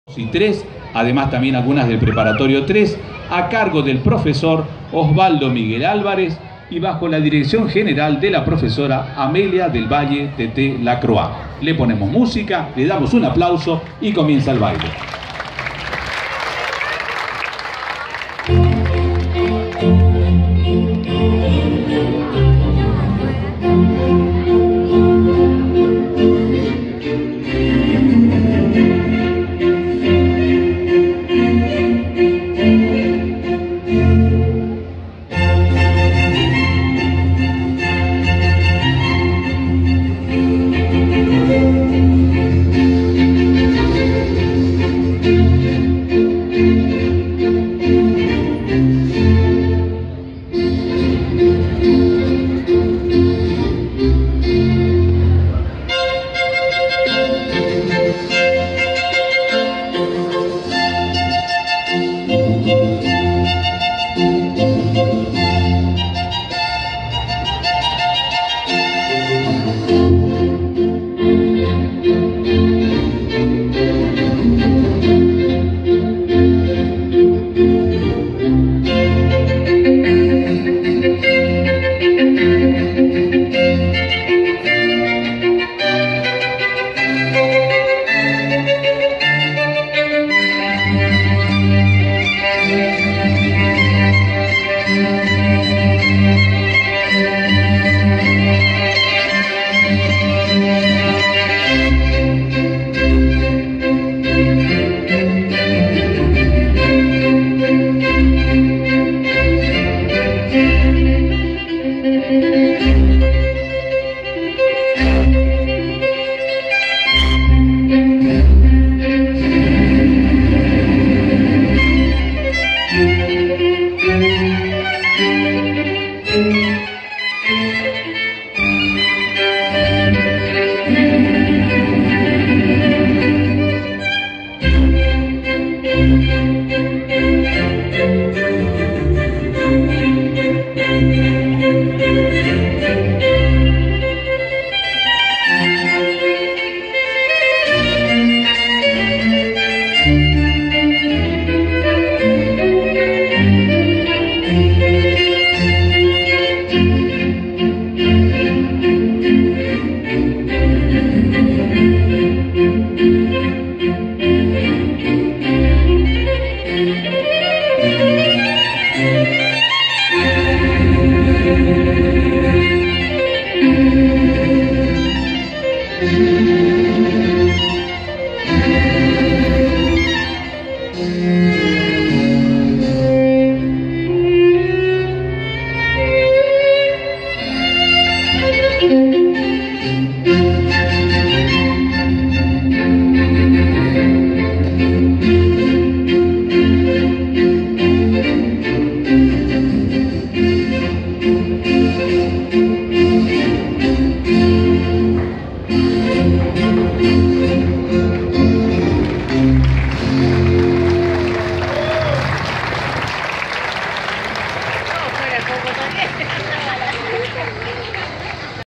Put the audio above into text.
y 3, además también algunas del preparatorio 3, a cargo del profesor Osvaldo Miguel Álvarez y bajo la dirección general de la profesora Amelia del Valle Teté Lacroix. Le ponemos música, le damos un aplauso y comienza el baile.